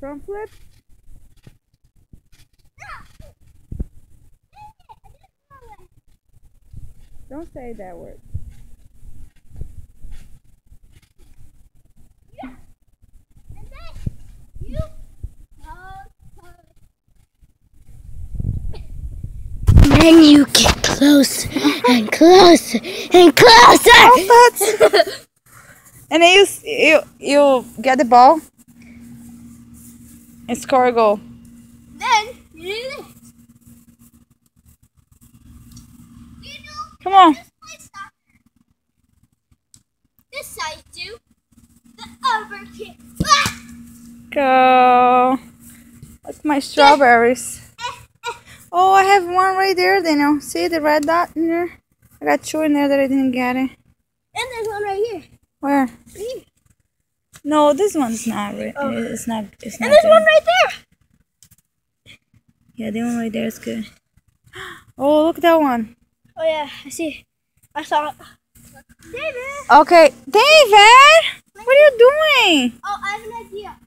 Front flip? Don't say that word. Yeah. And then you then you get closer and closer and closer. Oh, that's and then you get the ball and score a goal. Then you do this. You know, Come on. this place stop. This side do. The other kick. Ah! Go. Look my strawberries. Oh, I have one right there, Daniel. See the red dot in there? I got two in there that I didn't get it. And there's one right here. Where? Right here. No, this one's not. It's not. It's not. And there's good. one right there. Yeah, the one right there is good. Oh, look at that one. Oh yeah, I see. I saw it. David. Okay, David, what are you doing? Oh, I have an idea.